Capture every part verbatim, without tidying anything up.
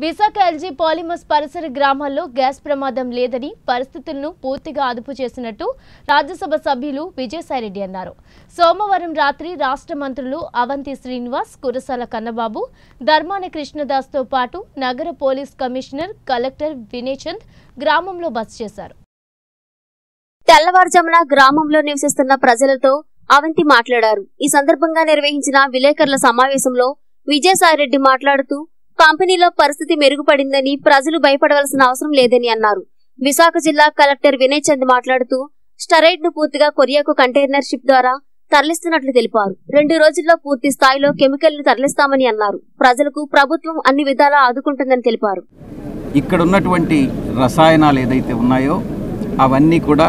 Visakha LG polymers పరిసర గ్రామాల్లో gas ప్రమాదం లేదని పరిస్థితులను పూర్తిగా అదుపు చేసినట్టు రాజ్యసభ సభ్యులు విజయసాయిరెడ్డి అన్నారు. సోమవారం రాత్రి రాష్ట్ర మంత్రులు అవంతి శ్రీనివాస్, కురసాల కన్నబాబు, ధర్మాన కృష్ణదాస్తో పాటు నగర police commissioner, collector Vinay Chand గ్రామంలో బస చేశారు. తెల్లవారుజామున గ్రామంలో నివసిస్తున్న ప్రజలతో అవంతి మాట్లాడారు. ఈ సందర్భంగా నిర్వహించిన విలేకరుల సమావేశంలో విజయసాయిరెడ్డి మాట్లాడుతూ కంపెనీలో పరిస్థితి మెరుగుపడిందని, ప్రజలు భయపడవలసిన అవసరం లేదని అన్నారు. విశాఖ జిల్లా కలెక్టర్ వినయ్ చంద్ మాట్లాడుతూ స్టెరైడ్ ను పూర్తిగా కొరియాకు కంటైనర్ షిప్ ద్వారా తరలిస్తున్నట్లు తెలిపారు. రెండు రోజుల్లో పూర్తి స్థాయిలో కెమికల్ ను తరలిస్తామని అన్నారు. ప్రజలకు ప్రభుత్వం అన్ని విధాలా ఆదుకుంటుందని తెలిపారు. ఇక్కడ ఉన్నటువంటి రసాయనాలు ఏదైతే ఉన్నాయో అవన్నీ కూడా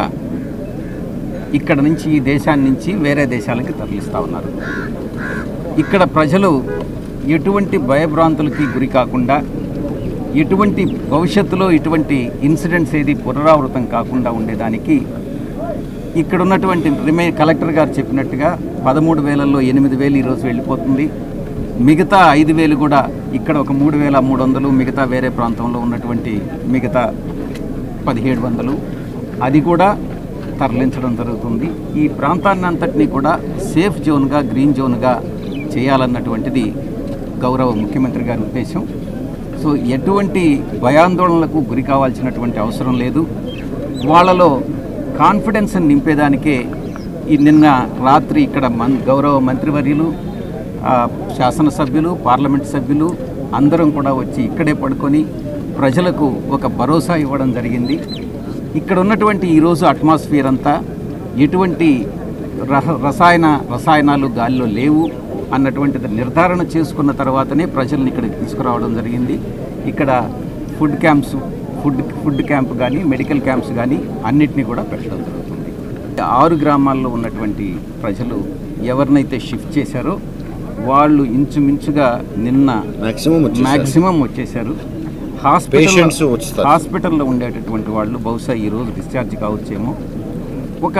ఇక్కడ నుంచి ఈ దేశాన్ని నుంచి వేరే దేశాలకి తరలిస్తూ ఉన్నారు. ఇక్కడ ప్రజలు ఎటువంటి భయభ్రాంతులకి గురి కాకుండా, ఎటువంటి భవిష్యత్తులో ఇటువంటి ఇన్సిడెంట్స్ ఏది పునరావృతం కాకుండా ఉండేదానికి ఇక్కడ ఉన్నటువంటి రిమే కలెక్టర్ గారు చెప్పినట్టుగా పదమూడు వేలలో ఎనిమిది వేలు ఈరోజు వెళ్ళిపోతుంది. మిగతా ఐదు వేలు కూడా ఇక్కడ ఒక మూడు వేల మూడు వందలు మిగతా వేరే ప్రాంతంలో ఉన్నటువంటి మిగతా పదిహేడు వందలు అది కూడా తరలించడం జరుగుతుంది. ఈ ప్రాంతాన్ని అంతటినీ కూడా సేఫ్ జోన్గా, గ్రీన్ జోన్గా చేయాలన్నటువంటిది గౌరవ ముఖ్యమంత్రి గారి ఉద్దేశం. సో ఎటువంటి భయాందోళనలకు గురి కావాల్సినటువంటి అవసరం లేదు. వాళ్ళలో కాన్ఫిడెన్స్ నింపేదానికే ఈ నిన్న రాత్రి ఇక్కడ మన్ గౌరవ మంత్రివర్యులు, శాసనసభ్యులు, పార్లమెంట్ సభ్యులు అందరం కూడా వచ్చి ఇక్కడే పడుకొని ప్రజలకు ఒక భరోసా ఇవ్వడం జరిగింది. ఇక్కడ ఉన్నటువంటి ఈరోజు అట్మాస్ఫియర్ అంతా ఎటువంటి రసాయన రసాయనాలు గాలిలో లేవు అన్నటువంటిది నిర్ధారణ చేసుకున్న తర్వాతనే ప్రజల్ని ఇక్కడికి తీసుకురావడం జరిగింది. ఇక్కడ food camps food food camp కానీ, మెడికల్ క్యాంప్స్ కానీ అన్నిటినీ కూడా పెట్టడం జరుగుతుంది. ఆరు గ్రామాల్లో ఉన్నటువంటి ప్రజలు ఎవరినైతే షిఫ్ట్ చేశారో వాళ్ళు ఇంచుమించుగా నిన్న మ్యాక్సిమం వచ్చేసారు. హాస్పిటల్ హాస్పిటల్లో ఉండేటటువంటి వాళ్ళు బహుశా ఈరోజు డిశ్చార్జ్ కావచ్చేమో. ఒక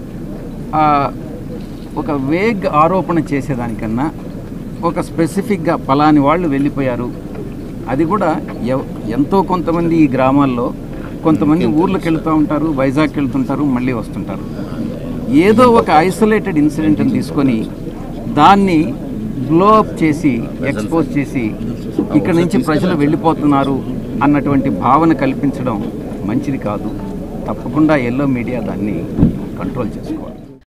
ఒక వేగ్ ఆరోపణ చేసేదానికన్నా ఒక స్పెసిఫిక్గా పలాని వాళ్ళు వెళ్ళిపోయారు, అది కూడా ఎంతో కొంతమంది ఈ గ్రామాల్లో కొంతమంది ఊర్లకు వెళ్తూ ఉంటారు, వైజాగ్కి వెళ్తుంటారు, మళ్ళీ వస్తుంటారు. ఏదో ఒక ఐసోలేటెడ్ ఇన్సిడెంట్ని తీసుకొని దాన్ని బ్లో అప్ చేసి ఎక్స్పోజ్ చేసి ఇక్కడ నుంచి ప్రజలు వెళ్ళిపోతున్నారు అన్నటువంటి భావన కల్పించడం మంచిది కాదు. తప్పకుండా ఎల్లో మీడియా దాన్ని కంట్రోల్ చేసుకోవాలి.